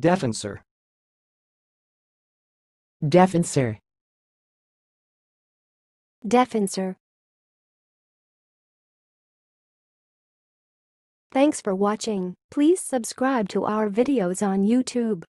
defensor, defensor, defensor. Thanks for watching. Please subscribe to our videos on YouTube.